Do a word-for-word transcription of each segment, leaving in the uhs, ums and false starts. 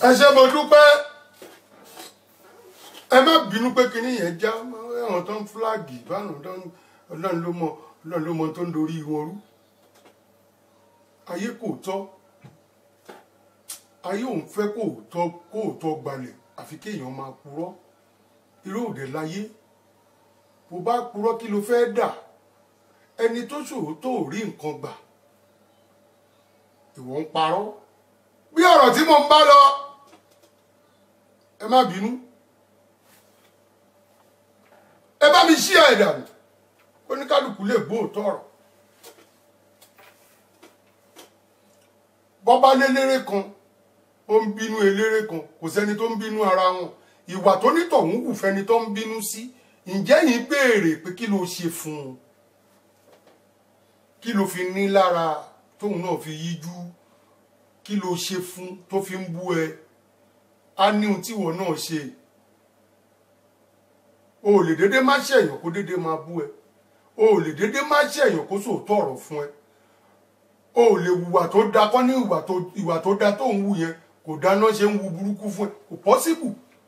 ẹ ṣé mo dúpẹ́ ẹ má bínú pé kinní yẹn já ẹ̀wọ̀n tó ń fúláàgì báwọn tó ń ọlọ́run ló mọ ọlọ́run ló mọ tó ń dorí wọn rú ayé kò tọ́ ayé òun fẹ́ kó tọ́ kó tọ́ gbalẹ̀ àfi kéèyàn máa purọ́ irú òde láyé bó bá purọ́ kí ló fẹ́ dà ẹni tó ṣòro tó rí nǹkan gbà ìwọ ń parọ́ bí ọ̀rọ̀ tí mo ń bá lọ ẹ má bínú ẹ bá mi ṣí ẹ̀ dànù oníkálukú lè gbóòótọ́ ọ̀rọ̀ bọ́bá léléré kan ó ń bínú eléré kan kò sẹ́ni tó ń bínú ara wọn ìwà tó nítọ̀hún wù fẹ́ni tó ń bínú sí ǹjẹ́ yìí béèrè pé kí ló ṣe fún un kí ló fi ní lára tóun náà fi yíjú kí ló ṣe fún tó fi ń bú ẹ á ní ohun tíwọ náà ṣe o ò lè dédé má ṣẹ̀yàn kó dédé máa bú ẹ o ò lè dédé má ṣẹ̀yàn kó sòótọ́ ọ̀rọ̀ fún ẹ o ò lè wùwà tó da kọ́ ní ìwà tó ìwà tó da tó ń wù yẹn kò dáná ṣe ń wu burúkú fún ẹ kò pọ́síbù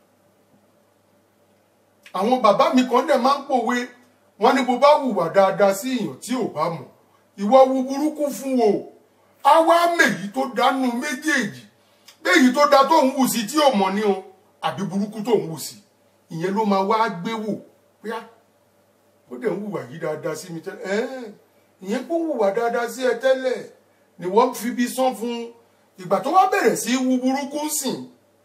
àwọn bàbá mi kan dẹ̀ máa ń pòwe wọ́n ní bó bá wùwà dáadáa sí èèyàn tí ò bá mọ̀ ìwọ wu burúkú fún o á wá mèyí tó dánú méjèèjì léyìí tó da tó ń wù sí tí ò mọ̀ ní o àbí burúkú tó ń wù sí ìyẹn ló máa wá gbé wò pé á ó dẹ̀ ń wùwà yìí dáadáa sí mi tẹ́lẹ̀ ẹ́ẹ́ ìyẹn kó wùwà dáadáa sí ẹ tẹ́lẹ̀ ni wọ́n fi bí sán fún ìgbà tó wá bẹ̀rẹ̀ sí wù burúkú sìn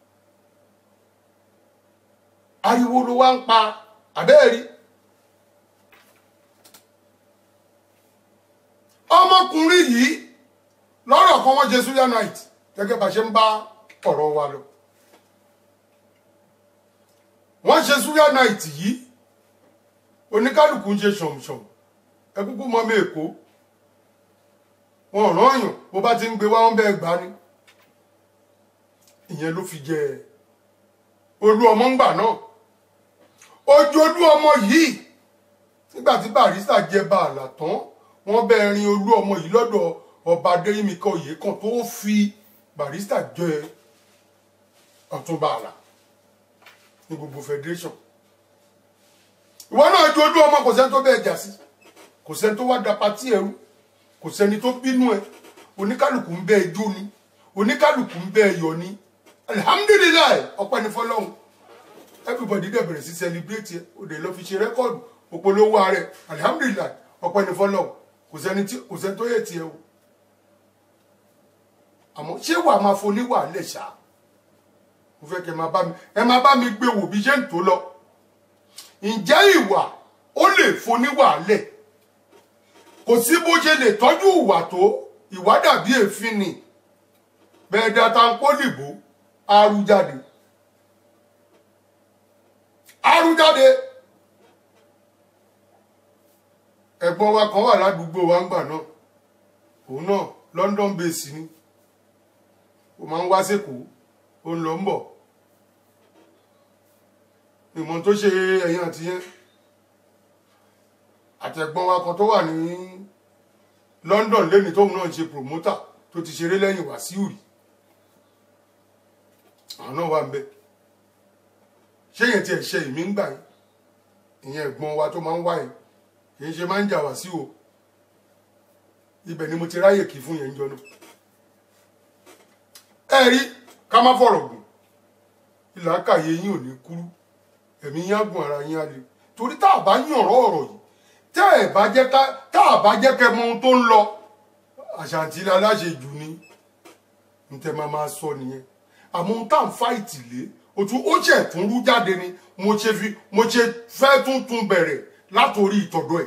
ariwo ló wá ń pa àbẹ́ẹ̀rí ọmọkùnrin yìí lọ́rọ̀ kan wọ́n jẹ suya night gẹ́gẹ́ bá ṣe ń bá ọ̀rọ̀ wa lọ wọ́n ṣe suya night yìí oníkálùkù ń ṣe ṣọ̀mṣọ̀m ẹkúkú mọ́ mi èkó wọn rán èèyàn bó bá ti ń gbé wá wọn bẹ́ẹ̀ gbá ní ìyẹn ló fi jẹ olú ọmọ ń gbà náà ojú olú ọmọ yìí nígbà tí Barrister jẹ bàálà tán wọ́n bẹ́ẹ̀ rin olú ọmọ yìí lọ́dọ̀ ọba Adéyẹmíkà Oyèkán tó fi Barrister jẹ ọ̀tún bàálà ní gbogbo federation ìwọ náà ju olú ọmọ kò sẹ́ni tó bẹ́ẹ̀ jà sí kò sẹ́ni tó wá da patí ẹrú kò sẹ́ni tó bínú ẹ oníkálùkù ń bẹ ẹjọ́ ni oníkálùkù ń bẹ ẹyọ ni alihamudulilayi ọpẹ́ ní fọ́lọ́run everybody dẹ̀ bẹ̀rẹ̀ sí celebrate ẹ o dẹ̀ lọ fi ṣe rẹ́kọ̀dù òpolówó ààrẹ alihamudulilayi ọpẹ́ ní fọ́lọ́run kò sẹ́ni tí kò sẹ́ni tó yẹ tiẹ̀ o àmọ́ ṣé wàá máa foní wà lẹ̀ ṣá mo fẹ́ kẹ́ máa bá mi ẹ máa bá mi gbé wò bí ṣe ń tó lọ ǹjẹ́ ìwà ó lè foní wà lẹ̀ kò sí bó ṣe lè tọ́jú ìwà tó ìwà dàbí èéfín ni bẹ́ẹ̀ data ń pólìbó arújáde arújáde ẹ̀gbọ́n wa kan wà ládùúgbò wa ń gbà náà òun náà London base ni ó máa ń wá sékòó ó ń lọ ń bọ̀ ìmọ̀ tó ṣe ẹ̀yìn àti yẹn àtẹ̀gbọ́n wa kan tó wà ní London lẹ́ni tóun náà ń ṣe promoter tó ti ṣeré lẹ́yìn Wàsíù rí àwọn náà wà ń bẹ ṣé yẹn ti ẹ̀ ṣe ìmí ń gbà yín ìyẹn ẹ̀gbọ́n wa tó máa ń wá yín kì í ṣe máa ń jà Wàsíù o ibẹ̀ ni mo ti ráyè kì í fún yẹn jọ náà ẹ rí ká má fọ̀rọ̀ gùn ìlàkàyè yín ò ní kúrú ẹ̀mí yín á gùn ara yín á le torí tá a bá yànrọ̀ ọ̀rọ̀ yìí tá a bá jẹ́ ká tá a bá jẹ́ kẹ́ mọ ohun tó ń lọ àṣàntì aláṣejù ni n tẹ́ máa máa sọ nìyẹn àmọ́ ohun tá à ń fáìtì lé o tún ó ṣẹ̀ tún rú jáde ni mo ṣe fi mo ṣe fẹ́ tún tún bẹ̀rẹ̀ látòrí ìtọ̀dọ̀ ẹ̀.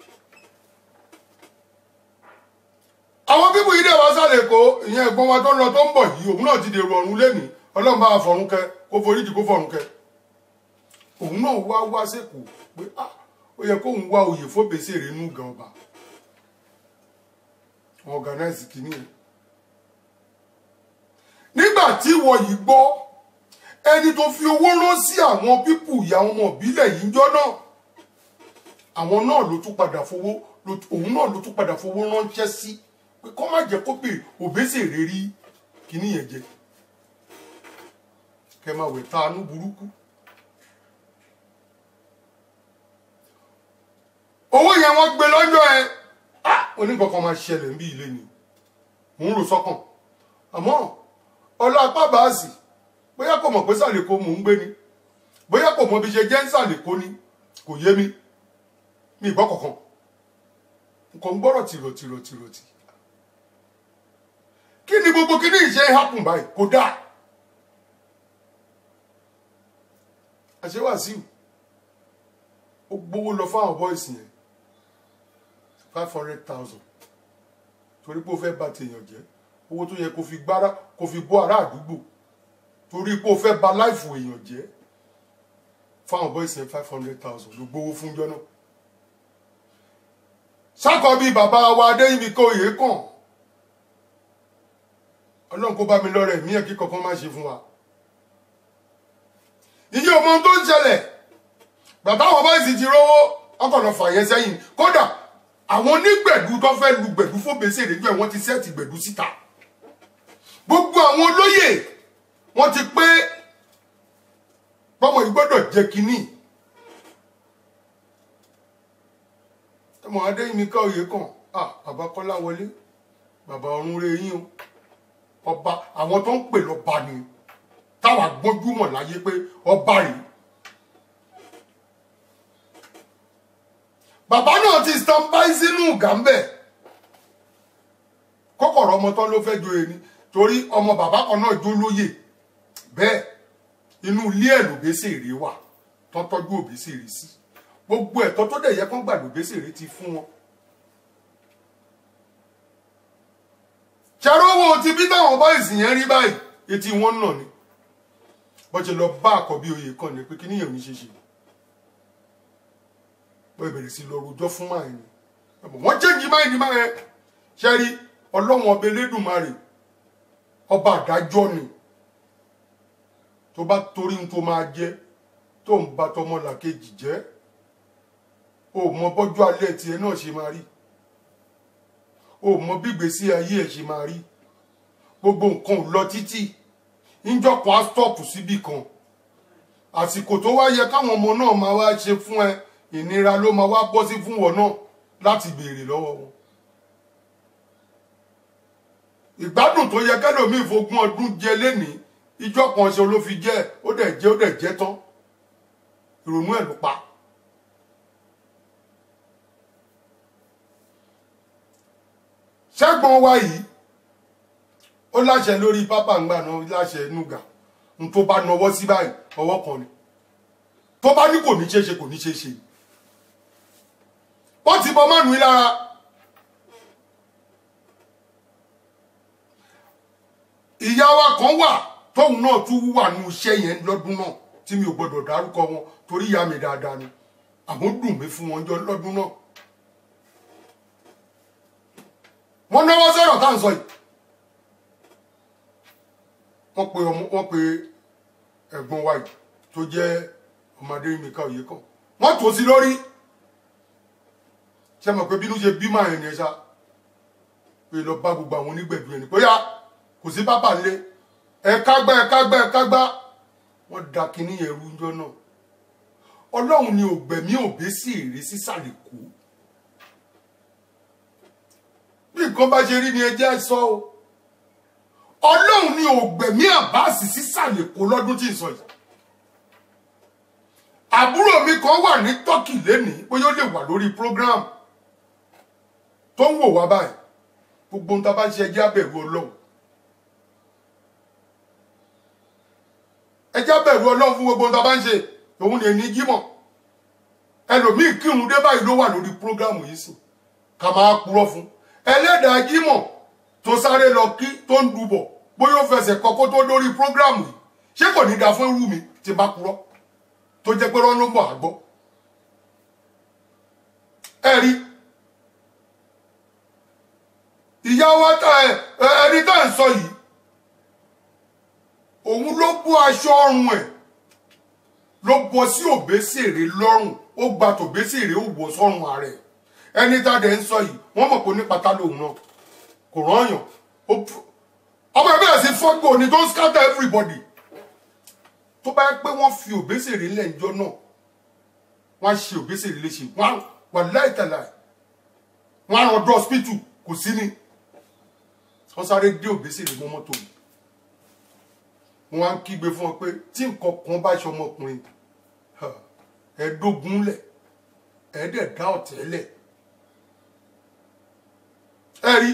àwọn bíbù yìí dẹ̀ wá sálẹ̀ kó ìyẹn ẹ̀gbọ́n wa tó ń lọ tó ń bọ̀ yìí òun náà ti dèrò ọ̀run lẹ́nìí ọlọ́run bá fọ̀run kẹ kó foríjì kó fọ̀run kẹ òun náà wá wá sẹ́kọ̀ọ́ pé ah ó yẹ kóun wá oyè fóbèsèrè inú gan ọba wọn organize kìíní ẹ nígbà tí ìwọ yìí gbọ́ ẹni tó fi owó rán sí àwọn pípù ìyá ọmọ ìbílẹ̀ yìí jọ náà àwọn náà ló tún padà fowó òun náà ló tún padà fowó ránṣẹ́ sí pé kó má jẹ́ kó pè òbésèrè rí kìíní yẹn jẹ kẹ máa wẹ̀ tánú burúkú. owó yẹn wọ́n gbé lọ́jọ́ ẹ oníkankan máa ṣẹlẹ̀ ń bí ilé ni mò ń rò sọ́kàn àmọ́ ọlá apá báàsì bóyá kò mọ̀ pé sàlẹ̀kó mò ń gbé ni bóyá kò mọ̀ bí ṣe jẹ́ ń sàlẹ̀kó ni kò yé mi mi ìgbọ́ kankan nǹkan ń gbọ́rọ̀ tìrọ̀tìrọ̀ tìrọ̀tì kí ni gbogbo kí ni ìṣe happen báyìí kò dáa àṣewàsíù ó gbowó lọ fáwọn bọ́ìsì yẹn five hundred thousand torí pé ó fẹ́ bà tèèyàn jẹ́ owó tó yẹ kó fi gbára kó fi bọ́ ará àdúgbò torí pé ó fẹ́ bà láìfù èèyàn jẹ́ fáwọn bọ́ìsì yẹn five hundred thousand ló gbowó fún jọ náà sákọ̀ bíi bàbá wa Adéyìnbíkó Oyèkán ọlọ́run kó bá mi lọ́rẹ̀ mí ẹ̀ kí kankan má ṣe fún wa iye ọmọ tó ń ṣẹlẹ̀ bàbá àwọn bọ́ìsì ti rówó ọkọ̀nà fàyẹ sẹ́yìn kódà àwọn onígbẹ̀dú tó fẹ́ lu gbẹ̀dú fóbèsè rèjọ́ ẹ̀ wọ́n ti sẹ́ẹ̀tì gbẹ̀dú síta gbogbo àwọn olóyè wọ́n ti pé bọ́mọ yìí gbọ́dọ̀ jẹ́ kínní ẹmọ Adéyìnbíkó Oyèkán ah bàbá Kọ́láwọlé bàbá ọ̀run rẹ̀ yín o ọba àwọn tó ń pè lọ́ba ni táwa gbójúmọ̀ láyé pé ọba rèé bàbá náà ti standby sínú gàmbẹ kọ́kọ́rọ́ ọmọ tán ló fẹ́ joyè ni torí ọmọ bàbá kan náà jó lóyè bẹ́ẹ̀ inú ilé ẹ̀ lòbésèré wà tọ́tọ́jú òbésèré sí gbogbo ẹ̀tọ́ tó dẹ̀ yẹ kán gbà lòbésèré ti fún wọn. ṣàròwò ti bí táwọn bọ́ìsì yẹn rí báyìí etí wọn náà ni bọ́n ṣe lọ bá Àkọ́bí Oyèkán ni pé kí níyẹn ò ní ṣe ṣe wọ́n bẹ̀rẹ̀ sí lọ rojọ́ fún máa ẹni wọ́n jẹ́jì máa ẹni máa ẹ ṣẹ́rí ọlọ́wọ́n ọba Elédùmarè ọba àdájọ́ ni tó bá torí tó máa jẹ tó ń bá tọmọ làkejì jẹ́ o mọ bọ́jọ́ alẹ́ tiẹ̀ náà ṣe máa rí o mọ bígbésí ayé ẹ̀ ṣe máa rí gbogbo nǹkan ò lọ títì níjọ́ kan á stọ́ọ̀pù síbì kan àsìkò tó wá yẹ káwọn ọmọ náà máa wá ṣe fún ẹ ìnira ló máa wá bọ́ sí fún wọn náà láti béèrè lọ́wọ́ wọn. ìgbádùn tó yẹ kẹ́lòmíì fogún ọdún jẹ lénìí ìjọ kan ṣe ló fi jẹ́ ó dẹ̀ jẹ́ ó dẹ̀ jẹ́ tán ìrònú ẹ̀ ló pa. ṣẹ́gbọ́n wa yìí ó láṣẹ lórí pápá ńgbà náà láṣẹ nùgà n tó bá nawọ́ sí báyìí ọwọ́ kan ni tó bá ní kò ní ṣe ṣe kò ní ṣe ṣe wọ́n ti bọ́ mọ́nù lára ìyá wa kan wà tóun náà tún wà nù iṣẹ́ yẹn lọ́dún náà tí mi ò gbọ́dọ̀ dárúkọ wọn torí ìyá mi dáadáa ni àmọ́ dùn mí fún wọn jọ lọ́dún náà wọ́n náwó sọ̀rọ̀ tá à ń sọ yìí wọ́n pe ọmọ wọ́n pe ẹ̀gbọ́n wa yìí tó jẹ́ ọmọ Adéyìnbíkó Oyèkán wọ́n tó sí lórí ṣe mọ̀ pé bínú ṣe bí máa yẹn ni ẹ ṣá pé lọ bá gbogbo àwọn onígbẹ̀dú ẹni bóyá kò sí pápá nílé ẹ̀ka gbá ẹ̀ka gbá ẹ̀ka gbá wọ́n da kínní yẹn rú ńjọ́ náà ọlọ́run ni ògbẹ̀mí òbé sí èrè sísàlẹ̀ kú bí nǹkan bá ṣe rí ni ẹjẹ́ sọ o ọlọ́run ni ògbẹ̀mí àbáàsì sísàlẹ̀ kú lọ́dún tí ì sọ yìí àbúrò mi kan wà ní Turkey lénìí bóyá ó lè wà lórí program tó ń wò wá báyìí gbogbo ohun tá a bá ń ṣe ẹjẹ́ abẹ̀rù ọlọ́run ẹjẹ́ abẹ̀rù ọlọ́run fún gbogbo ohun tá a bá ń ṣe òun lè ní jímọ̀ ẹlòmíì kírun dé báyìí ló wà lórí program yìí sí ká máa purọ́ fún ẹlẹ́dàá jímọ̀ tó sáré lọ kí tó ń dubọ̀ bóyá ó fẹsẹ̀ kọ́kọ́ tó lórí program yìí ṣé kò ní da fún irú mi tí bá purọ́ tó jẹ́ pé rán ló ń bọ̀ àgbọ́ ẹ rí ìyá wa ẹni tá à ń sọ yìí òun ló bó aṣọ ọrùn ẹ̀ ló bọ́ sí òbésèré lọ́rùn ó gba tòbésèré ó wọ̀ sọ́rùn ààrẹ ẹni tá a dẹ̀ ń sọ yìí wọ́n mọ̀ pé ní pátá lòun náà kò rányàn ọmọ ẹ bẹ̀rẹ̀ sí fọ́gbó ni tó ń scatter everybody tó bá pé wọ́n fi Òbésèré lẹ́njọ́ náà wọ́n ṣe Òbésèré léṣe wọ́n wà láìtàláì wọ́n rán ọdún hospital kò sí ní wọ́n sáré dé Òbésèré mọ́ mọ́tò mi wọ́n á kígbe fún ọ pé tí nǹkan kan bá ṣe ọmọkùnrin ẹ̀ẹ́dógúnlẹ̀ ẹ̀ẹ́dẹ̀ dá ọ̀tẹ́lẹ̀ ẹ rí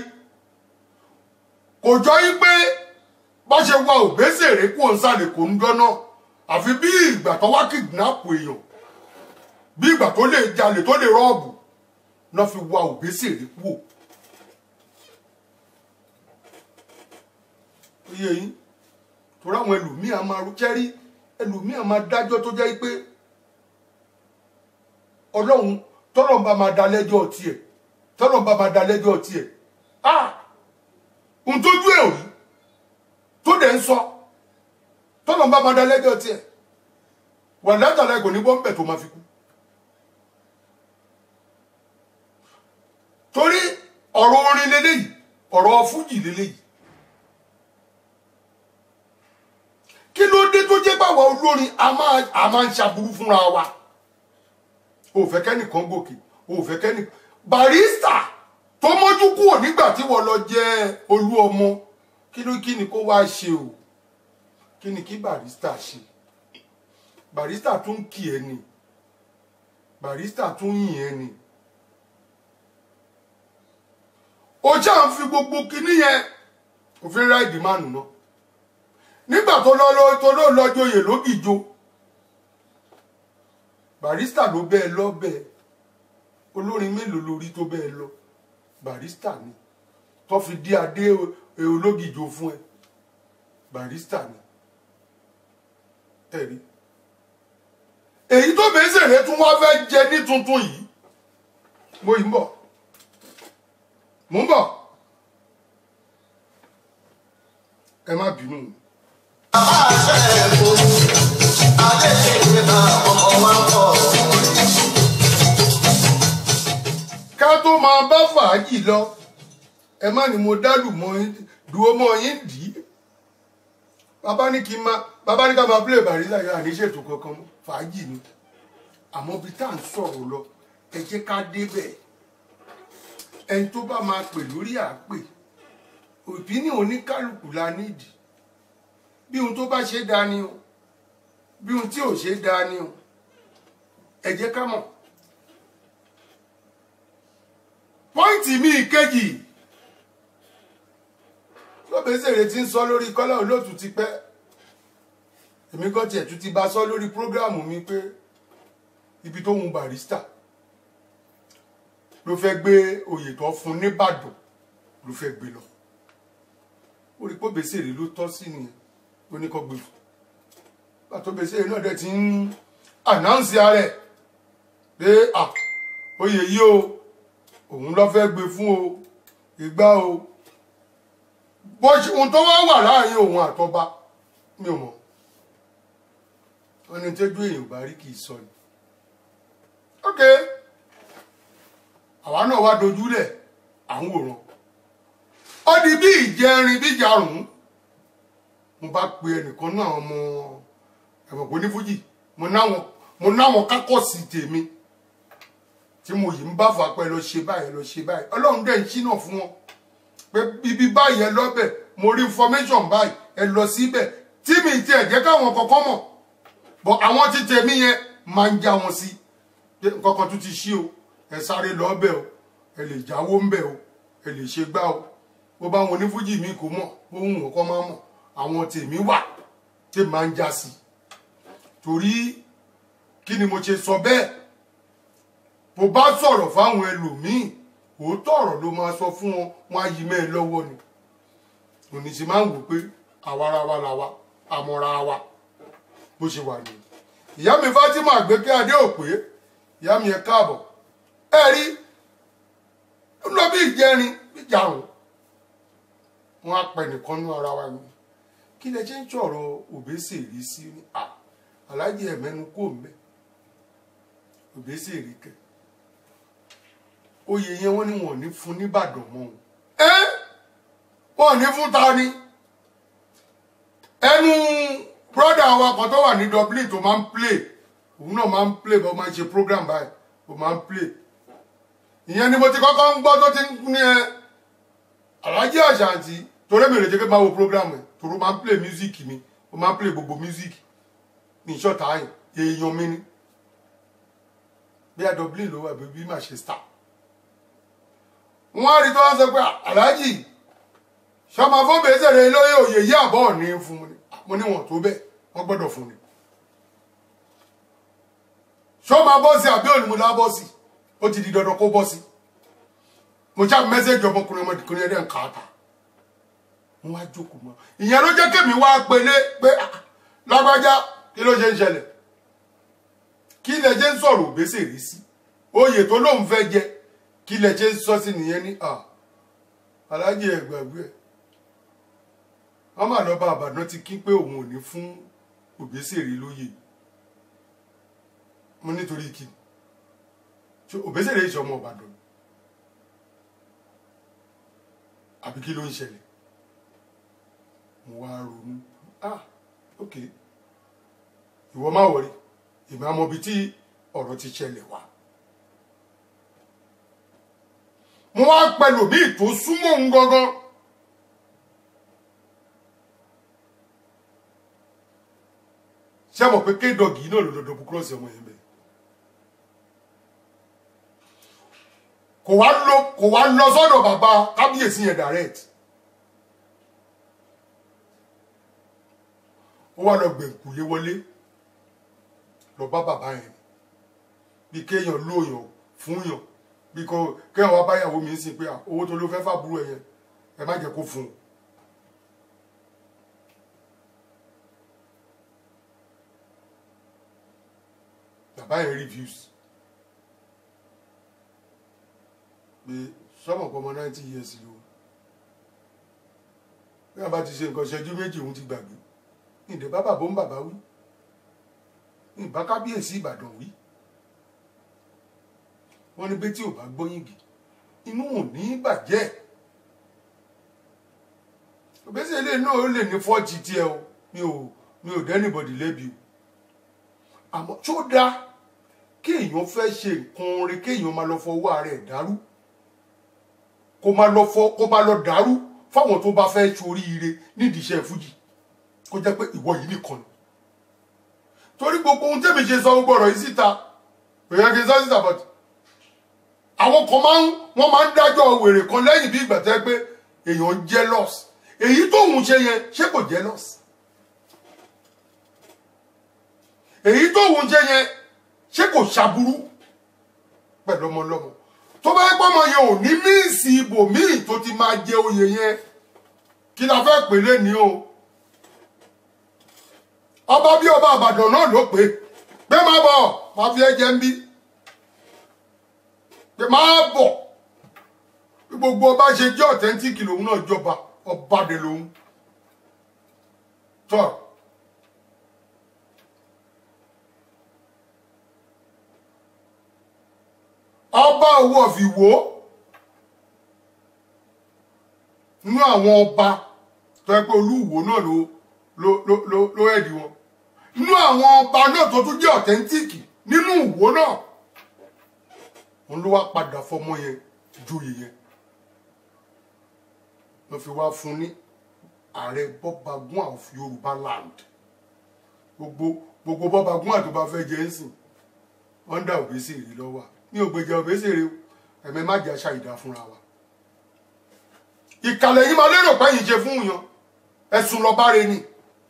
kò jọ yí pé bá ṣe wá Òbésèré kó ń sálẹ̀ kò ń dọ́nà àfi bí ìgbà tó wá kìdínápù èèyàn bí ìgbà tó lè jalè tó lè rọ́ọ̀bù náà fi wá Òbésèré kúò ó yẹ yín torí àwọn ẹlòmíì a máa rúkẹ́rí ẹlòmíì a máa dájọ́ tó jẹ́ pé ọlọ́run tọ́lọ́run bá máa dá lẹ́jọ́ tiẹ̀ tọ́lọ́run bá máa dá lẹ́jọ́ tiẹ̀ ah ohun tójú ẹ̀ ò rí tó dẹ̀ ń sọ tọ́lọ́run bá máa dá lẹ́jọ́ tiẹ̀ wà látàlá kò ní bọ́m̀bẹ̀ tó máa fi kú torí ọ̀rọ̀ orin lélẹ́yìí ọ̀rọ̀ fújì lélẹ́yìí kí ló dé tó jẹ́ báwa olórin a máa ń ṣàbúrú fúnra wa o fẹ́ kẹ́nìkan gòkè o fẹ́ kẹ́nìkan Barrister tó mójú kúrò nígbà tí wọ́n lọ jẹ́ olú ọmọ kí ló kí ni kó wá ṣe o kí ni kí Barrister ṣe Barrister tún kì ẹ́ ni Barrister tún yìn ẹ́ ni o ṣáà ń fi gbogbo kinní yẹn òfin ráìdì mánu náà nígbà tó lọ lọ tó lọ lọ joyè lógìjó Barrister ló bẹ́ẹ̀ lọ bẹ́ẹ̀ olórin mélòó lórí tó bẹ́ẹ̀ lọ Barrister ni tó fi dé adé ológìjó fún ẹ Barrister ni ẹ̀rí èyí tó Òbésèré tún wá fẹ́ jẹ ní tuntun yìí mo yìí ń bọ̀ mo ń bọ̀ ẹ má bínú. ká tó máa bá fàájì lọ ẹ má ní mo dálù mọ́ dúró mọ́ yín dì í bàbá ní kí n má bàbá ní ká máa play Barrister yà ní ṣètò kankan mọ́ fàájì ni àmọ́ bí tá à ń sọ̀rọ̀ lọ ẹ jẹ́ ká débẹ̀ ẹni tó bá máa pè lórí àpè opinion oníkálùkù la nídìí bí ohun tó bá ṣe dáa ni o bí ohun tí ò ṣe dáa ni o ẹ jẹ́ ká mọ̀ pọ́ìntì mi ìkejì tí Òbésèré ti ń sọ lórí Kọ́lá Olóòtú ti pẹ́ èmi kan tiẹ̀ tún ti bá sọ lórí prógráàmù mi pé ibi tó hun Barrister ló fẹ́ gbé oyè tó fún nìbàdàn ló fẹ́ gbé lọ ó rí pé Òbésèré ló tọ́ sí nìyẹn ó ní kó gbé fún pàtó Òbésèré náà dẹ̀ ti ń ànáùnsì ààrẹ pé à oyè yìí o òun ló fẹ́ gbé fún o ìgbà o bó ṣe ohun tó wá wà láàrin òun àtọba mi ò mọ̀ wọn ni tẹ́jú èèyàn bá rí kì í sọ ni ok àwa náà wá dojúlẹ̀ à ń wòran ó di bí ìjẹrin bí ìjarùn mo bá pe ẹnìkan náà ọmọ ẹ̀wọ̀n kò ní fújì mo náwọn mo náwọn kákọ́sì tèmi tí mo yìí ń bá fà pẹ́ lọ ṣe báyìí lọ ṣe báyìí ọlọ́run dẹ̀ ń ṣínà fún wọn pé ibi báyìí ẹ lọ́bẹ̀ mo rí information báyìí ẹ lọ síbẹ̀ tí mi ti ẹ̀ jẹ́ káwọn kọ̀ọ̀kan mọ̀ bọ̀ àwọn tí tèmi yẹn máa ń já wọn sí kọ̀ọ̀kan tún ti ṣí o ẹ sáré lọ́bẹ̀ o ẹ lè jáwó ń bẹ̀ o ẹ lè ṣe gbá o bó bá wọn ní fújì mi kò mọ̀ bó ń wọ́n kọ́ máa mọ̀ àwọn tèmi wà tí máa ń já sí torí kí ni mo ṣe sọ bẹ́ẹ̀ bó bá sọ̀rọ̀ fáwọn ẹlòmíì òótọ́ ọ̀rọ̀ ló máa sọ fún wọn wọn á yí mẹ́ ẹ lọ́wọ́ ni òní sì máa ń wò pé àwara wa làwa àmọ́ra wa bó ṣe wà ní. ìyá mi Fatima Àgbékẹ́ Adé òpè ìyá mi ẹ káàbọ̀ ẹ rí ń lọ bí ìjẹrin bí ìjarùn wọn á pẹ nìkan ní ara wa ni kí lẹ ṣe ń sọ̀rọ̀ Òbésèré sí ní à aláàjì ẹ̀mẹ́nu kò mẹ́ Òbésèré kẹ oyè yẹn wọ́n ní wọ́n ní fún nìbàdàn mọ́ wọn ẹ́ wọ́n ní fún ta ni ẹnu brother wa kan tó wà ní Dublin tó máa ń play òun náà máa ń play bó máa ń ṣe program báyìí ó máa ń play ìyẹn ni mo ti kọ́kọ́ ń gbọ́ tó ti ń ní ẹ Alhaji Ashanti torí mi lè jẹ́ pé máa wo program ẹ̀ torí ó máa ń play music mi ó máa ń play gbogbo music ní ìṣọ́ta ayìn èèyàn mi ni bí i Dublin ló wà bí Manchester wọ́n á rí tó wá sọ pé Alhaji ṣọmọ fún bèsèrè lóyè òye yí àbọ̀ ní fún mi mo ní wọn tó bẹ́ẹ̀ wọ́n gbọ́dọ̀ fún ni ṣọmọ bọ́sì àbí olùmúlá bọ́sì ó ti di dandan kó bọ́sì mo ṣá mẹ́sẹ̀jì ọmọkùnrin ọmọdékùnrin ẹ̀dẹ̀ ń kà á ta wọ́n wá jókòó mọ́ ìyẹn ló jẹ́ kémi wá pélé pé lágbájá kí ló ṣe ń ṣẹlẹ̀ kí lẹ jẹ́ ń sọ̀rọ̀ òbésèrè sí oyè tó lóun fẹ́ jẹ kí lẹ jẹ́ ń sọ sí nìyẹn ní à Aláàjì ẹ gbàgbé ẹ wọ́n máa lọ bá Ìbàdàn ti kí pé òun ò ní fún òbésèrè lóyè mo nítorí kí òbésèrè ìṣọmọ Ìbàdàn àbí kí ló ń ṣẹlẹ̀ mo wá ronú ah ok ìwọ má wọrí ìmọ̀ àmọ́ ibi tí ọ̀rọ̀ ti ṣẹlẹ̀ wá mo wá pẹ̀lú bí tó súnmọ́ òun gangan ṣé mọ̀ pé kédọ̀gì náà ló lọ́dọ̀ búkúrọ́sì ọmọ yẹn bẹ́ẹ̀ kò wá lọ kò wá lọ sọ́dọ̀ bàbá kábíyèsí yẹn direct ó wá lọ gbẹ̀ǹkùlé wọlé lọ bá bàbá yẹn bí kéèyàn lóyàn fún yàn bí kò kéèyàn wá báyàwó mi ń sìn pé owó tó ló fẹ́ fàbúrò ẹ̀ yẹn ẹ má jẹ́ kó fún un. bàbá yẹn reviews pé sọmọ pọ ọmọ ninety years ló bí wọn bá ti ṣe nǹkan ṣẹ́jú méjì òun ti gbàgbé ìdè bá bàbá ń bàbá wí ìbá kábíyèsí Ìbàdàn wí wọn ní bẹ́ẹ̀ tí ò bá gbóyìngì inú ò ní bàjẹ́ òbẹ́sẹ̀ ilé náà ó lè ní fọ́ọ̀tì tiẹ̀ o mi ò mi ò dẹ́nìbọ̀dì lébi o àmọ́ tó dáa kí èèyàn fẹ́ ṣe nǹkan rẹ̀ kí èèyàn máa lọ fọwọ́ ara ẹ̀ dàrú kó máa lọ fọ kó máa lọ dàrú fáwọn tó bá fẹ́ ṣoríire nídìí iṣẹ́ fújì kó jẹ́ pé ìwọ yìí nìkan ni torí gbogbo ohun tẹ́mi ṣe sọ gbogbo ọ̀rọ̀ yìí síta èèyàn kì í sọ síta but àwọn kan máa ń wọ́n máa ń dájọ́ wèrè kan lẹ́yìn bí ìgbà tẹ́ pé èèyàn jealous èyí tóun ṣe yẹn ṣé kò jealous èyí tóun ṣe yẹn ṣé kò ṣàbúrú pẹ̀lú ọmọ ọlọ́mọ tó bá gbọ́ ọmọ yẹn ò ní míìsì ibòmíì tó ti máa jẹ oyè yẹn kí la fẹ́ pè lé ní o ọba bí ọba Ìbàdàn náà ló pé pé má bọ̀ má fi ẹ̀jẹ̀ ń bí pé má bọ̀ bí gbogbo ọba ṣe jẹ́ ọ̀tẹ́ntíkì lòun náà jọba ọba dé lòun tọ́ ọba owó ọ̀fìwò nínú àwọn ọba tó yẹ pé Olúwo náà ló ló ló ló ẹ̀dì wọn nínú àwọn ọba náà tó tún jẹ́ ọ̀tẹ́ntíkì nínú Ìwó náà òun ló wá padà fọmọ yẹn joyè yẹn ló fi wá fún ní ààrẹ Bọ́bagún of Yorùbá land gbogbo gbogbo Bọ́bagún àti bá fẹ́ jẹ́ ń sìn ọ́ndà Òbésèré lọ́wọ́ ní ògbèjà Òbésèré ẹ̀mẹ́ má jà ṣàìdá fúnra wa ìkàlẹ̀ yìí máa lérò pé yìí ṣe fún yàn ẹ̀sùn lọ báre ni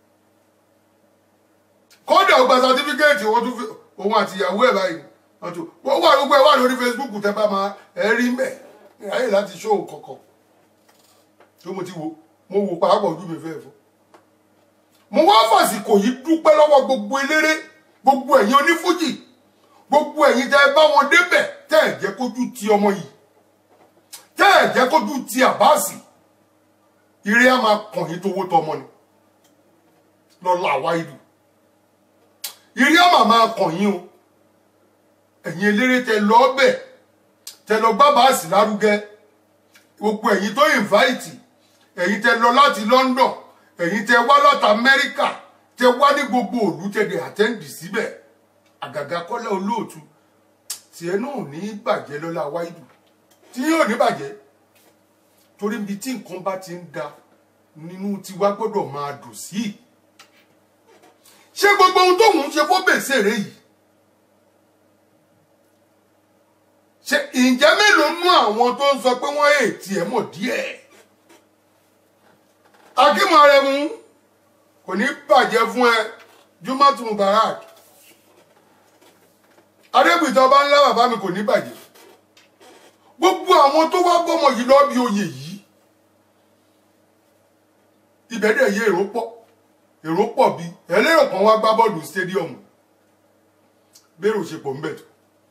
kódà ó gba sátífíkẹ́ẹ̀tì wọn tún fi òun àti ìyàwó ẹ̀ báyìí wọn tún wọ́n wà gbogbo ẹ̀ wà lórí Facebook tẹ́ bá máa ẹ̀ rí mẹ́ ráyè láti ṣó kọ̀kọ̀ tó mo ti wo mo wò pàápàá ojú mi fẹ́ fọ́ mo wá fàsìkò yìí dúpẹ́ lọ́wọ́ gbogbo eléré gbogbo ẹ̀yin onífújì gbogbo ẹ̀yin tẹ́ bá wọn débẹ̀ tẹ́ ẹ̀ jẹ́ kójú ti ọmọ yìí tẹ́ ẹ̀ jẹ́ kójú ti Àbáàsì ire á máa kàn yín tówó tọmọ ni lọ́la wáìdù ire á máa máa kàn yín o ẹ̀yin eléré tẹ́ lọ bẹ̀ tẹ́ lọ bá Àbáàsì lárugẹ gbogbo ẹ̀yin tó invite ẹ̀yin tẹ́ lọ láti London ẹ̀yin tẹ́ wá láti Amẹ́ríkà tẹ wá ní gbogbo òlú tẹ̀dẹ̀ àtẹ́ǹdì síbẹ̀ àgàgà Kọ́lá Olóòtú tiẹ̀ náà ní bàjẹ́ lọ́lá Wáídù tí yóò ní bàjẹ́ torí ibi tí nǹkan bá ti ń da nínú tiwa gbọ́dọ̀ máa dùn sí ṣé gbogbo ohun tóun ṣe fọ́ bèsèrè yìí ṣe ǹjẹ́ mélòó nú àwọn tó ń sọ pé wọ́n èètì ẹ̀ mọ̀ díẹ̀ Akeem Aremu kò ní bàjẹ́ fún ẹ Jumatu Mubarak Adébùtọ́ bá ńlá bàbá mi kò ní bàjẹ́ gbogbo àwọn tó wá bọ́mọ yìí lọ bí oyè yìí ìbẹ̀dẹ̀ yé èrò pọ̀ èrò pọ̀ bí ẹlẹ́rọ kan wá gbá bọ́ọ̀lù stadium bẹ́rù ṣe pọ̀ ń bẹ̀ tó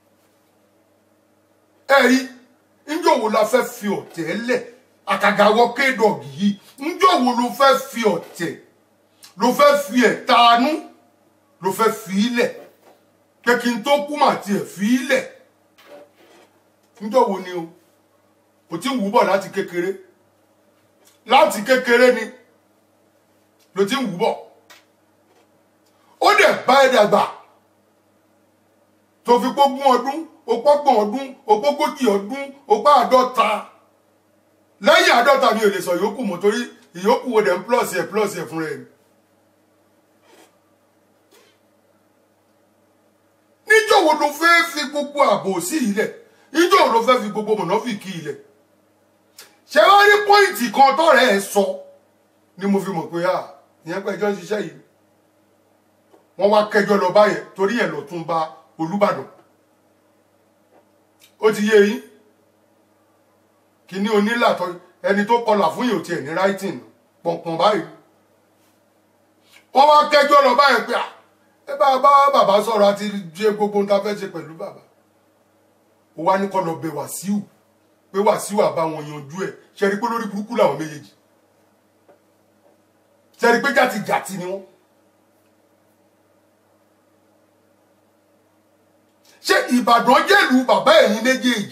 ẹ̀rí ńjọ́ wo la fẹ́ fi ọ̀tẹ̀ lẹ̀ àkàgàwọ́ kédọ̀gì yìí ńjọ́ wo ló fẹ́ fi ọ̀tẹ̀ ló fẹ́ fi ẹ̀tanú ló fẹ́ fi ilẹ̀ pé kí n tó kú mà tiẹ̀ fi ilẹ̀ ńjọ́ wo ni o kò tí ń wú bọ̀ láti kékeré láti kékeré ni ló ti ń wú bọ̀ ó dẹ̀ bá ẹ dàgbà tó fi gbógun ọdún opọ́gbọ̀n ọdún opógójì ọdún opá àádọ́ta lẹ́yìn àádọ́ta mi ò lè sọ ìyókù mọ́ torí ìyókù wo dẹ̀ ń plus ẹ̀ plus ẹ̀ fún rẹ̀ níjọ́ wo ló fẹ́ fi gbogbo ààbò sí ilẹ̀ níjọ́ wo ló fẹ́ fi gbogbo mọ̀nàfìkì ilẹ̀ ṣé wá rí pọ́ìntì kan tọ́rẹ̀ ẹ̀ sọ ni mo fi mọ̀ pé à ìyẹn pé ẹjọ́ ń ṣiṣẹ́ yìí wọ́n wá kẹjọ́ lọ báyẹn torí ẹ̀ lọ tún bá Olúbàdàn ó ti yé yín kíní onílàtọ ẹni tó kọlà fún yìí ò tiẹ̀ ní writing pọ̀npọ̀n báyìí wọ́n wá kẹjọ́ lọ báyìí pé ẹ bá bá bàbá sọ̀rọ̀ àti jẹ gbogbo nǹkan fẹ́ ṣe pẹ̀lú bàbá ó wá ní kọ́ lọ bẹ Wàsíù pé Wàsíù àbá wọn yanjú ẹ̀ ṣe rí pé lórí burúkú làwọn méjèèjì ṣe rí pé jàtìjàtì ni wọ́n ṣé Ìbàdàn jẹ́lú bàbá ẹ̀yin méjèèjì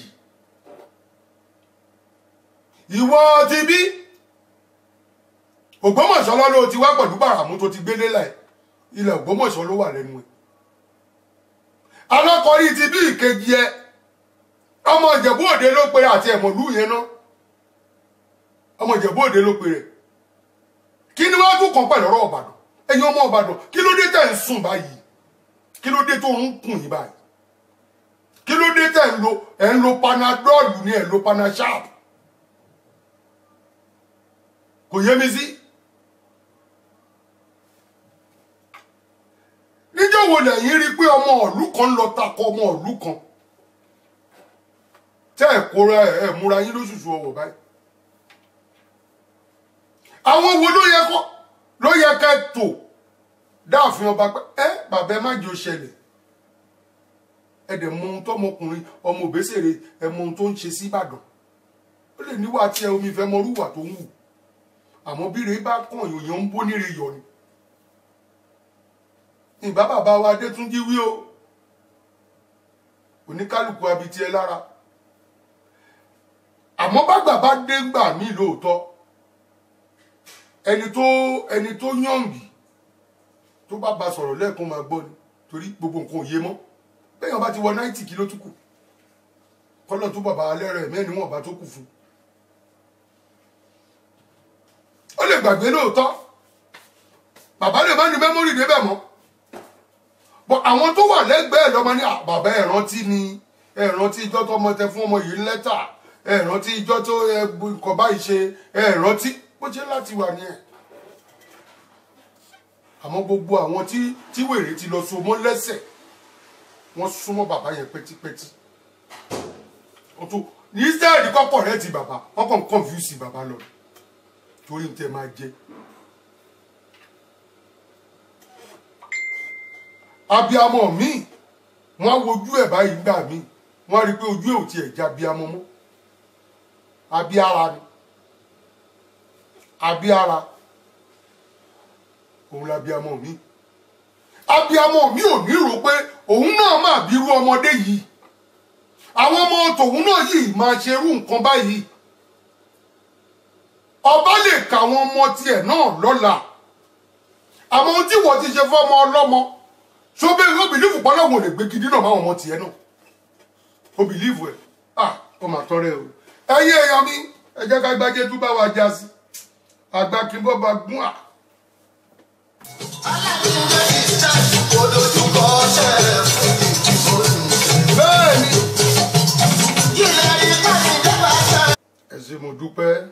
ìwọ ti bí Ògbómọ̀ṣọ́ ló ti wá pẹ̀lú Bàràmú tó ti gbélé láì ilẹ̀ Ògbómọ̀ṣọ́ ló wà lẹ́nu ẹ̀ alákọ̀ọ́rí ti bí ìkejì ẹ ọmọ Ìjẹ̀bú Òde ló pe àti ẹ̀mọ̀lú yẹn ná ọmọ Ìjẹ̀bú Òde ló pe rẹ̀ kí ni wọ́n tún kàn pẹ̀lú ọ̀rọ̀ Ìbàdàn ẹ̀yin ọmọ Ìbàdàn kí ló dé tẹ̀ ń sùn báyìí kí ló dé tó ń kùn yìí báyìí kí ló dé tẹ̀ ń lo ẹ̀ ń lo panadol ní ẹ̀ lo panasharp kò yé mi sí níjọ́ wo lẹ́yìn rí pé ọmọ ìlú kan lọ takọ ọmọ ìlú kan tẹ́ ẹ̀ kóra ẹ̀ múra yín lóṣooṣù ọwọ́ báyìí àwọn wo ló yẹ kọ́ ló yẹ kẹ́ tó dáàfin ọba pé ẹ bàbá ẹ má jẹ́ ó ṣẹlẹ̀ ẹ dẹ̀ mọ ohun tọmọkùnrin ọmọ Òbésèré ẹ mọ ohun tó ń ṣe sí Ìbàdàn ó lè níwà tí ẹ omi fẹ́ mọ orúwà tó ń wù àmọ́ bí rèé bá kàn yòòyàn ń bó níre yọ ni ìbá bàbá wa Adétúnjí wí o oníkálùkù abití ẹ lára àmọ́ bàgbà bá dé gbà mí lóòótọ́ ẹni tó ẹni tó yànbí tó bá ba sọ̀rọ̀ lẹ́ẹ̀kan máa gbọ́ ni torí gbogbo nǹkan ò yé mọ́ bẹ́ẹ̀ bá ti wọ náìtì kí ló tún kù kọ́lọ̀ tó bàbá alẹ́ rẹ̀ mẹ́rin wọn bá tó kù fún ó lè gbàgbé lóòótọ́ bàbá lè má ní mẹ́mórì débẹ̀ mọ́ bọ́ àwọn tó wà lẹ́gbẹ̀ẹ́ lọ́mọ ní bàbá ẹ̀ rántí ni ẹ̀ rántí ìjọ tó ọmọ tẹ fún ọmọ yìí lẹ́tà ẹ̀ rántí ìjọ tó nǹkan báyìí ṣe ẹ̀ rántí bó ṣe láti wà ní ẹ̀ àmọ́ gbogbo àwọn tí tí wèrè ti lọ so mọ́ lẹ́sẹ̀ wọ́n súnmọ́ bàbá yẹn pẹ́típẹ́tí wọ́n tún ní israẹli kọ́kọ́ rẹ̀ ti bàbá wọ́n kàn confuse bàbá lọ torí n tẹ́ máa jẹ abiamọ mi wọ́n wojú ẹ̀ báyìí gbà mí wọ́n rí pé ojú ẹ̀ ò tiẹ̀ já abiamọ mọ́ abiara ni abiara òun labiamọ mi abiamọ mi ò ní rò pé òun náà máa bírú ọmọdé yìí àwọn ọmọ tòun náà yìí máa ṣerú nǹkan báyìí ọba lè ka àwọn ọmọ tiẹ̀ náà lọ́la àmọ́ ohun tí wọ́n ti ṣe fọ́mọ ọlọ́mọ ṣó bẹ́ẹ̀ ó bìlífù pọ́ lọ́wọ́ lè gbé gidi náà máwọn ọmọ tiẹ̀ náà ó bìlífù ẹ̀ ah ó mà tọrẹ o ẹ̀yin èèyàn mi ẹ jẹ́ ká gbájé tó bá wa já sí àgbà kí n bọ́ bá gún à. bẹ́ẹ̀ni ẹ ṣé mo dúpẹ́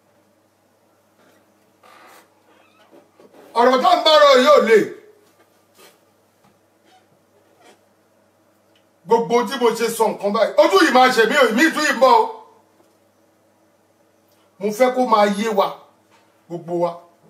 ọ̀rọ̀ tó ń bọ̀rọ̀ yóò lè gbogbo tí mo ṣe sọ nǹkan báyìí ojú yìí máa ṣe mí ò mí tún yìí bọ́ o mo fẹ́ kó máa yé wa gbogbo wa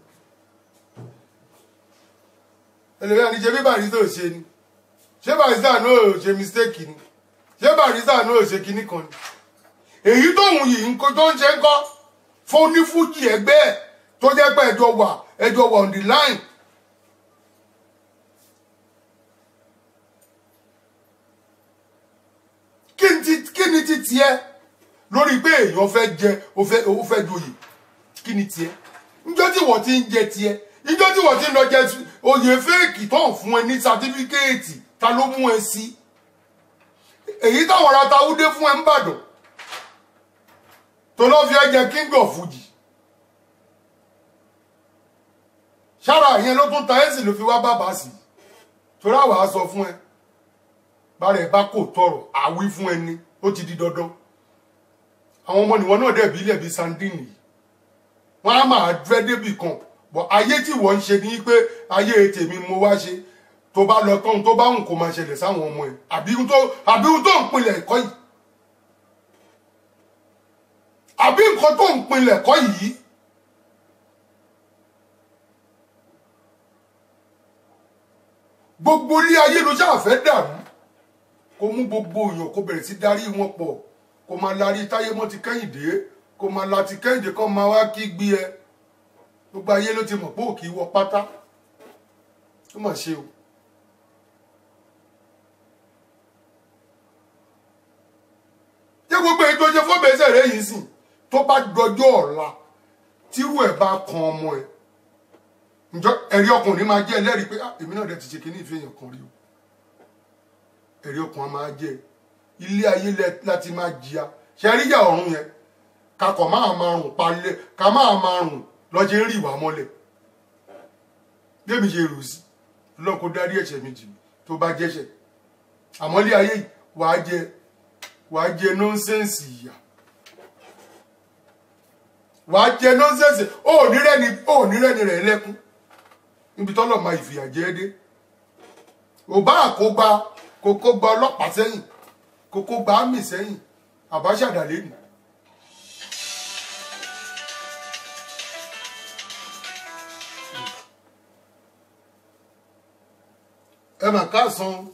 ẹlẹ́yà ni ṣe bí Barrister ò ṣe ni ṣé Barrister náà ò ṣe mistake ni ṣé Barrister náà ò ṣe kinní kan ni èyí tóun yìí nǹkan tó ń ṣe ń kọ́ fún onífújì ẹgbẹ́ ẹ̀ tó jẹ́ pé ẹjọ́ wà ẹjọ́ wà on the line kí ni ti tiẹ̀ lórí pé èèyàn fẹ́ jẹ ó fẹ́ joyè kí ni tiẹ̀ níjọ́ tí wọ́n ti ń jẹ tiẹ̀ níjọ́ tí wọ́n ti ń lọ jẹ oyè fẹ́ẹ̀kì tó ń fún ẹ ní sátífíkẹ́ẹ̀tì ta ló mú ẹ sí èyí táwọn ará Táwúdé fún ẹ ń bàdàn tó lọ́ fi ẹ jẹ king of Fuji ṣára yẹn ló tún ta ẹ́sì ló fi wá bàbá sí torí àwa á sọ fún ẹ bára ẹ bá kò tọrọ àwí fún ẹni ó ti di dandan àwọn ọmọ nìwọ náà dẹ̀ bílẹ̀ bíi sandini yìí wọ́n á máa dúrẹ́ débì kan bọ̀ ayé tí wọ́n ń ṣe ní pé ayé tèmi mo wá ṣe tó bá lọ tán tó bá ń kó máa ṣẹlẹ̀ sáwọn ọmọ ẹ̀ àbí ohun tó ń pinlẹ̀ ẹ̀kọ́ yìí àbí nǹkan tó ń pinlẹ̀ ẹ̀kọ́ yìí gbogbo ilé ayé ló ṣáà fẹ́ dàrú kó mú gbogbo èèyàn kó bẹ̀rẹ̀ sí darí wọn pọ̀ kó máa larí táyé mọ́ ti Kẹ́hìndé kó máa la ti Kẹ́hìndé kó máa wá kí gbé ẹ gbogbo ayé ló ti mọ̀ pé òkè wọ pátá ó mà ṣe o. jẹ́ gbogbo èyí tó ṣe fọ́bẹ̀ẹ́sẹ̀ rẹ̀ yìí sìn tó bá dọjọ́ ọ̀la tírú ẹ̀ bá kan ọmọ ẹ̀ ǹjọ́ ẹ̀rí ọkùnrin máa jẹ́ ẹlẹ́rìí pé èmi náà dẹ̀ ti ṣe kíní ìfẹ́ èèyàn kan rí o ẹ̀rí ọkùnrin máa jẹ́ ilé ayé láti máa jìyà ṣe rí ìyà ọ̀run yẹn kakọ̀ máa máa rùn palẹ̀ ká máa máa rùn lọ́jọ́ ń rí ìwà mọ́lẹ̀ débi ṣe rò sí lọ́n kó dárí ẹ̀ṣẹ̀ mi jì tó bá jẹ́ṣẹ̀ àmọ́ ilé ayé wàá jẹ wàá jẹ nọ́nsẹ̀nsì ìyà wàá jẹ nọ́nsẹ̀nsì ó ní rẹ́ni ó ní rẹ́ni rẹ̀ lẹ́kún níbi tọ́lọ̀ máa ìfìyà jẹ́ dé ò bá àkógbá kókó gba ọlọ́pàá sẹ́yìn kókó gba ámì sẹ́yìn àbáṣàdà lẹ́nu. ẹ mà káàsán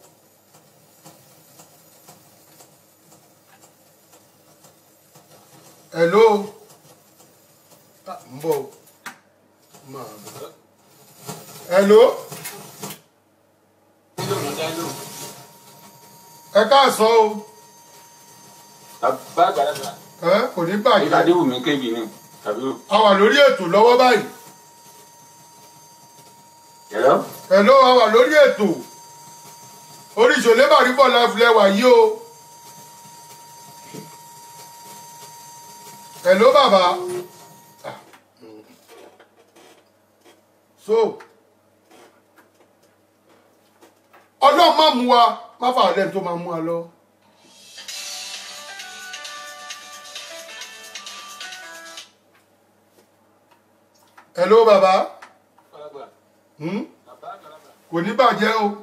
hello ń bọ̀ máa bọ̀ hello ẹ káàsán o. bá àgbàlagbà. ẹ kò ní bàjẹ́. ìlàdé wù mí kébi ni tàbí. a wà lórí ètò lọ́wọ́ báyìí. hello. hello a wà lórí ètò orí Ìṣọ̀lẹ̀ Bàríbọ̀ láfilẹ̀ wà yìí o. hello bàbá. so ọlọ́run má mú wa má fà á lẹ́nu tó máa mú wa lọ. hello bàbá. Hmm? kò ní bàjẹ́ o.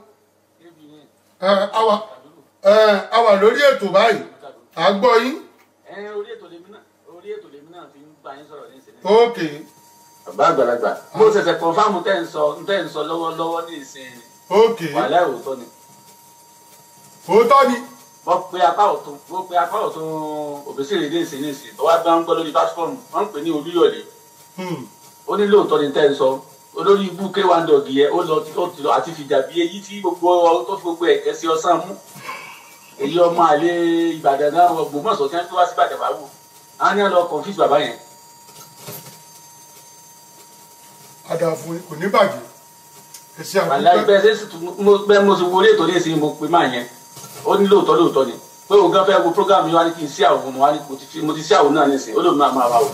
a wà a wà lórí ètò báyìí à ń gbọ́ yín. orí ètò lèmi náà orí ètò lèmi náà fi ń bá yín sọ̀rọ̀ ní ìsinmi. ok. bàbá àgbàlagbà mo ṣẹ̀ṣẹ̀ kọ̀ǹfàmù tẹ́ ń sọ tẹ́ ń sọ lọ́wọ́lọ́wọ́ ní ìsinmi. ok. wàhálà òótọ́ ni. òótọ́ ni. wọ́n pe apá ọ̀tún wọ́n pe apá ọ̀tún Òbésèré ní ìsìn ní ìsìn tó wá bá ń gbọ́ lórí pásítọ̀mù wọ́n ń pè ní Olúyọ̀lé. ó ní lóòótọ́ ni tẹ́ ń sọ olórí ibú k one dog yẹ ó lọ ti lọ àti fìjà bí èyí tí gbogbo tó fi gbogbo ẹ̀kẹ́ sí ọsán mú èyí ọmọ àlè Ìbàdàn náà Ògbómọ̀ṣọ́ tí wọ́n fi wá sí Ìbàdàn bá wù á ní lọ confuse bàbá yẹn. àdàfún kò ní bàjẹ́ ẹ ṣe wàláì àdúgbò bẹ́ẹ̀ ṣe mo bẹ́ẹ̀ mo sì wọlé ètò ní ìsìn mo pe máa yẹn ó ní lóòótọ́ lóòótọ́ ni pé òun gan fẹ́ wo program yìí wá ní kí n sí àwọn mo wá ní mo ti sí àwọn náà nísìn ó lóun máa máa wà wò.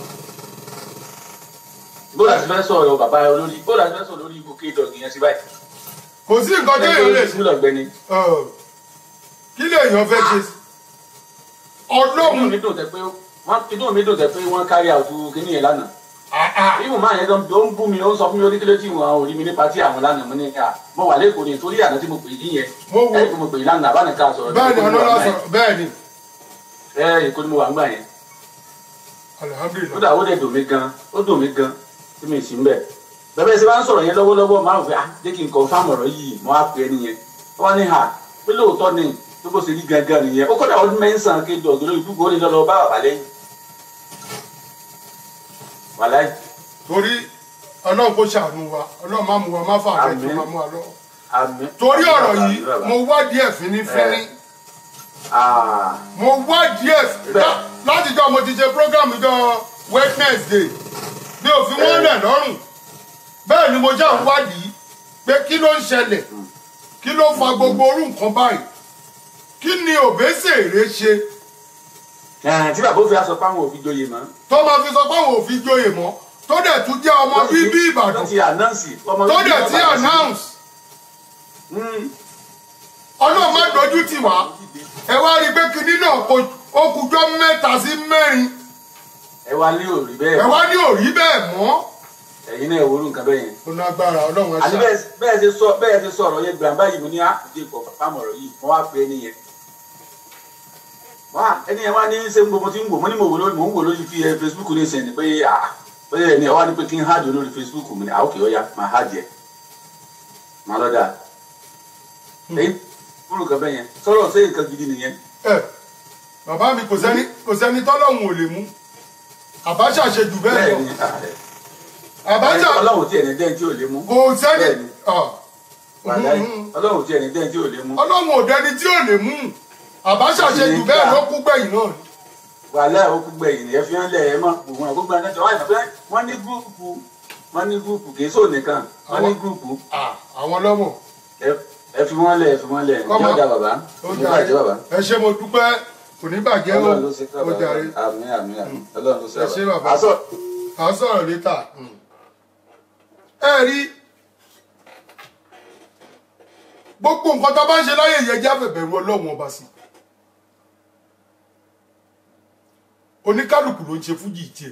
bó láti fẹ́ sọ̀rọ̀ bàbá olórí bó láti fẹ́ sọ̀rọ̀ lórí ibùké dọ̀gì yẹn sí báyìí. kò sí nǹkan téèyàn lè ṣe ṣe. kí lèèyàn fẹ́ ṣe ọlọ́run. inú mi dùn tẹ pé wọ́n inú mi dùn tẹ pé wọ́n kárí àwùjọ kínní yẹn lánàá. ìmọ̀ máa yẹn gan ó ń bú mi ó ń sọ fún mi oníkílé tí wọn ò rí mi ní pati àwọn lánàá mo ní ká mo wà lẹ́kọ̀ọ́ ní torí àná tí mo pè yí yẹn ẹ̀ tí mo pè yí lánàá bá nìkan sọ̀rọ̀. bẹ́ẹ̀ni ọlọ́lá sọ̀rọ̀ bẹ́ẹ̀ni. ẹ èkó ni mo wà ń gbà yẹn. alihamudulilayi. ó dà ó dẹ̀ dùn mí gan ó dùn mí gan tí mi sì ń bẹ̀. bẹ́ẹ̀ ṣe bá ń sọ̀rọ̀ yẹn lọ́wọ́lọ́wọ́ máa ń fẹ́ ah jẹ́ kí n kọ́ fáwọn ọ̀rọ̀ yìí mo á pè é nìyẹn. wọ́n ní ha pé lóòótọ́ ni tó bó ṣe rí gangan nìyẹn ó kọ́dà ọdún mẹ́sàn-án kéjọ òdòdó ìdúgbò ní lọ́lọ́ bá bàbá lẹ́yìn. wàláì. torí ọlọ́run kò ṣàánú wa ọlọ́run má mú wa má fà rẹ̀ tó má mú wa lọ. torí ọ̀rọ̀ yìí mo wádìí ẹ̀ fínífíní. mo wádìí ẹ̀ látijọ́ mo ti ṣe program jọ Wednesday mi ò fi wọ́n lẹ̀ lọ́rùn bẹ́ẹ̀ ni mo já ń wádìí pé kí ló ń ṣẹlẹ̀ kí ló fa gbogbo orú nǹkan báyìí kí ni Òbésèré ṣe. tí bàbá ó fi aṣọ páwọn òfin joyè mọ́. tó máa fi sọ páwọn òfin joyè mọ́ tó dẹ̀ tún jẹ́ ọmọ bíbí Ìbàdàn tó ti announce tó dẹ̀ ti announce. ọlọ́run má dojú tì wá ẹ wá rí i pé kinní náà ó kújọ́ mẹ́ta sí mẹ́rin. ẹ wá ní òrí bẹ́ẹ̀. ẹ wá ní òrí bẹ́ẹ̀ mọ́. ẹ̀yin náà ìwúrú nǹkan bẹ́ẹ̀ yẹn. ó ní agbára ọlọ́run ẹ ṣá. àti bẹ́ẹ̀ ṣe sọ bẹ́ẹ̀ ṣe sọ̀rọ̀ yẹn gbàǹbá yìí mo ní àdé ìkọ̀ fámọ̀rọ̀ yìí wọ́n wá pé ẹni yẹn. wá ẹni yẹn wá ní ṣé ń gbogbo tí ń wò mo ní mo wò lórí mo ń wò lórí fi Facebook ní ìsìn ni pé ah pé ẹni ọwọ́ ni pé kí n háàdì lórí Facebook mi ní àókè ọ̀ya máa háàdì ẹ̀ máa lọ́dà. ẹ̀yin fúru kan bẹ́ẹ̀ yẹn sọ̀rọ̀ ṣé nǹkan gidi nìyẹn. ẹ bàbá mi kò sẹ́ni kò sẹ́ni tọ́lọ́hún ò lè mú Abacha ṣe jù bẹ́ẹ̀ lọ. Abacha ọlọ́run tí ẹni dẹ́n tí ò lè mú. kò sẹ́ni ọlọ́run tí ẹni dẹ́n tí ò lè mú. ọlọ́run ò dẹni tí ò lè mú Abacha ṣe jù bẹ́ẹ̀ ló kú gbẹ̀yìn náà. wàhálà ó kú gbẹ̀yìn ẹ fi hàn lẹ̀ ẹ mọ̀ gbogbo àwọn gbogbo àwọn ẹ̀jọ̀ wọ́n ní gúrùpù wọ́n ní gúrùpù kì í sóò nìkan wọ́n ní gúrùpù. àwọn lọ́mọ. ẹ fi wọ́n lẹ̀ ẹ fi wọ́n lẹ̀ ẹ jọjà bàbá ẹ bàjẹ́ bàbá. ẹ ṣe mo dúpẹ́ kò ní bàjẹ́ o ó jàre. àmín àmín àmín ọlọ́run ló ṣe ẹ ṣe bàbá à ń sọ̀rọ̀ létà. ẹ rí gbogbo nǹkan tá a bá ń ṣe láyé yẹn jẹ́ àfẹ̀bẹ̀rù ọlọ́run ọba sí. oníkálukú ló ń ṣe fújì tiẹ̀.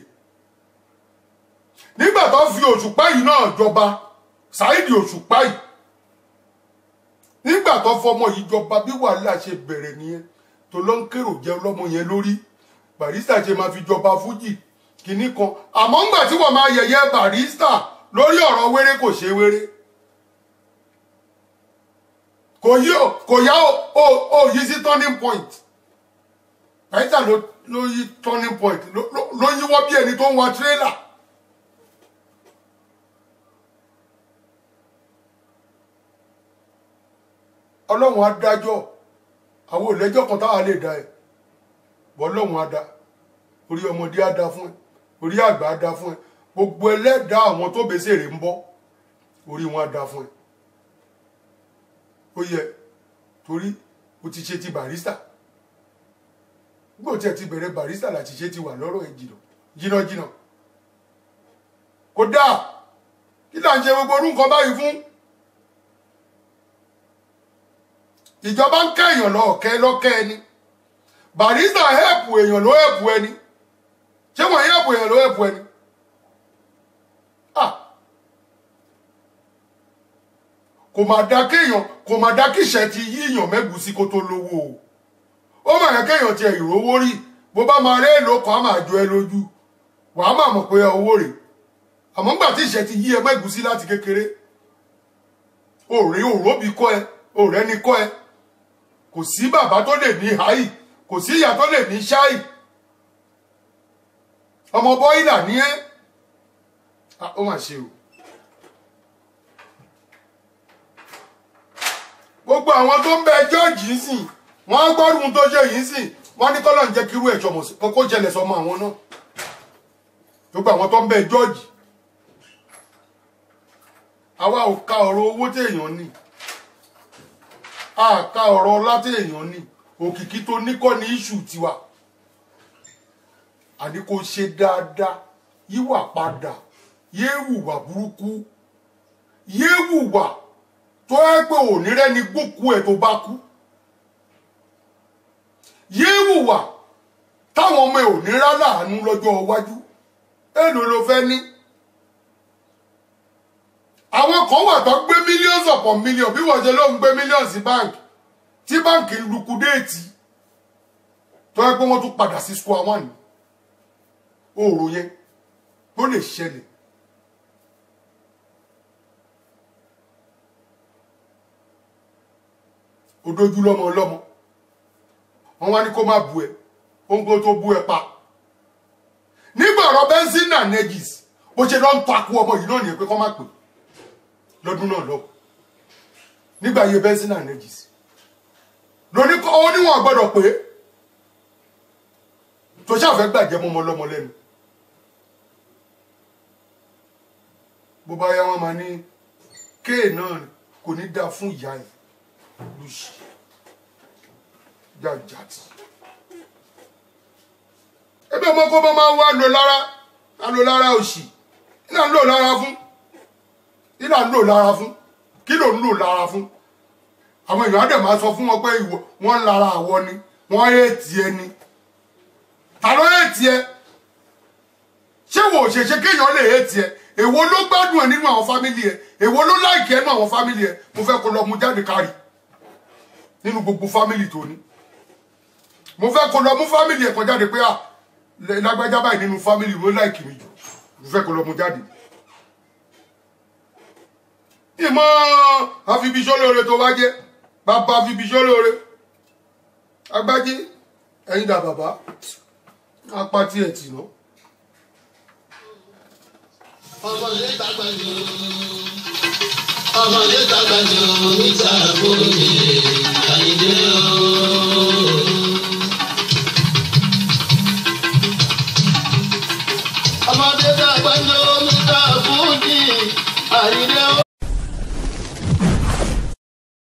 nígbà tó fi Òṣùpá yìí náà jọba Saheed Òṣùpá yìí nígbà tó fọmọ yìí jọba bí wàhálà ṣe bẹ̀rẹ̀ nìyẹn tó ló ń kérò jẹ́ ọlọ́mọ yẹn lórí Barrister ṣe máa fi jọba fújì kìíní kan àmọ́ ńgbà tí wọ́n máa yẹ̀yẹ́ Barrister lórí ọ̀rọ̀ wéré kò ṣe wéré kò yí kò yá ó yí sí turning point Barrister ló ló yí turning point ló yíwọ́ bí ẹni tó ń wa tírélà. ọlọ́run á dájọ́ àwọn òlẹ́jọ́ kan táwa lè dá ẹ̀ bọ́ ọlọ́run á dá orí ọmọdé á dá fún ẹ orí àgbà á dá fún ẹ gbogbo ẹlẹ́dàá àwọn tó Òbésèré ń bọ́ orí wọn á dá fún ẹ ó yẹ torí o ti ṣe ti Barrister gbọ́dọ̀ tí ẹ ti bẹ̀rẹ̀ Barrister láti ṣe ti wà lọ́rọ̀ ẹ jìnà jìnà jìnà kò dáa kí là ń ṣe gbogbo orú nǹkan báyìí fún. ìjọba ń ká èèyàn lọ́ọ̀kẹ́ lọ́kẹ́ ẹni Barrister hẹ́ẹ̀pù èèyàn ló hẹ́ẹ̀pù ẹni ṣé wọ́n hẹ́ẹ̀pù èèyàn ló hẹ́ẹ̀pù ẹni. kò má dá kéèyàn kò má dá kíṣẹ́ ti yíyàn mẹ́gùsí kó tó lówó o ó mà yẹ kéèyàn tiẹ̀ ìrówó rí bó bá máa ré èlò kan á máa jọ ẹ lójú wàá má mọ̀ pé owó rè àmọ́ ńgbà tí ìṣẹ́ ti yí ẹ mẹ́gùsí láti kékeré òòrè òróbì kọ́ ẹ òòrẹ́ni kọ́ ẹ kò sí bàbá tó lè ní háì kò sí ìyá tó lè ní ṣáì ọmọ bọ́ìlà ní ẹ́ ó mà ṣe o gbogbo àwọn tó ń bẹ jọ́ọ̀jì ń sìn wọ́n á gbọ́dún tó ṣe yìí sìn wọ́n ní kọ́lọ̀ ń jẹ́ kírú ẹ̀ ṣọmọ kókó jẹlẹ̀ sọmọ àwọn náà gbogbo àwọn tó ń bẹ jọ́ọ̀jì àwa ò ka ọ̀rọ̀ owó téèyàn ní a ka ọ̀rọ̀ ọlá téèyàn ní òkìkí tó ní kọ́ ní iṣu tiwa àní kò ṣe dáadáa yíwà padà yéé wùwà burúkú yéé wùwà tó ẹ pé òní rẹ́ni gbókú ẹ̀ tó bá kú yéé wùwà táwọn ọmọ ẹ̀ òní rá láàánú lọ́jọ́ iwájú èlò ló fẹ́ ní. àwọn kan wà tó gbé millions upon millions bí wọ́n ṣe ló ń gbé millions sí báǹkì tí báǹkì ń lukudéètì tó yẹ pé wọ́n tún padà sí square one òòrò yẹn tó lè ṣẹlẹ̀. òdojú lọ́mọ lọ́mọ wọ́n wá ní kó má bu ẹ ohun kó tó bu ẹ pa nígbà ọ̀rọ̀ benzin and negis bó ṣe lọ ń takú ọmọ yìí náà nìyẹn pé kó má pè lọ́dún náà lọ nígbà yẹ benzin and negis lóní oníwọ̀n gbọ́dọ̀ pé tó ṣàfẹ́ gbàjẹ́ mọ́mọ lọ́mọ lẹ́nu bó bá yá wọn máa ní kéè náà kò ní dáa fún ìyá ẹ̀ lùsì jàjàtì ẹbí ọmọ kó bá máa wá lò lára á lò lára òsì kí là ń lò lára fún kí là ń lò lára fún kí ló ń lò lára fún àwọn èèyàn á dẹ̀ máa sọ fún wọn pé ìwọ wọn ń lára àwọ ni wọn èètì ẹ ni ta ló èètì ẹ ṣé wò ó ṣèṣe kéèyàn lè èètì ẹ èwo ló gbádùn ẹ nínú àwọn fámìlì ẹ èwo ló láìkì ẹ nínú àwọn fámìlì ẹ mo fẹ́ kó lọ mú jáde kárì nínú gbogbo fámìlì tó ní mo fẹ́ kó lọ mú fámìlì ẹ kan jáde pé à lágbájá báyìí nínú fámìlì ló láìkì mi jù mo fẹ́ kó lọ mú jáde ìmọ̀ àfibíṣọ́lóore tó bá jẹ́ bàbá àfibíṣọ́lóore agbájí ẹ̀yin dà bàbá apá tí ẹ̀ tì náà. ọmọdé tàgbà jù ọmọdé tàgbà jù níta àbúrò àyíndé ooo. ọmọdé tàgbà jù níta àbúrò àyíndé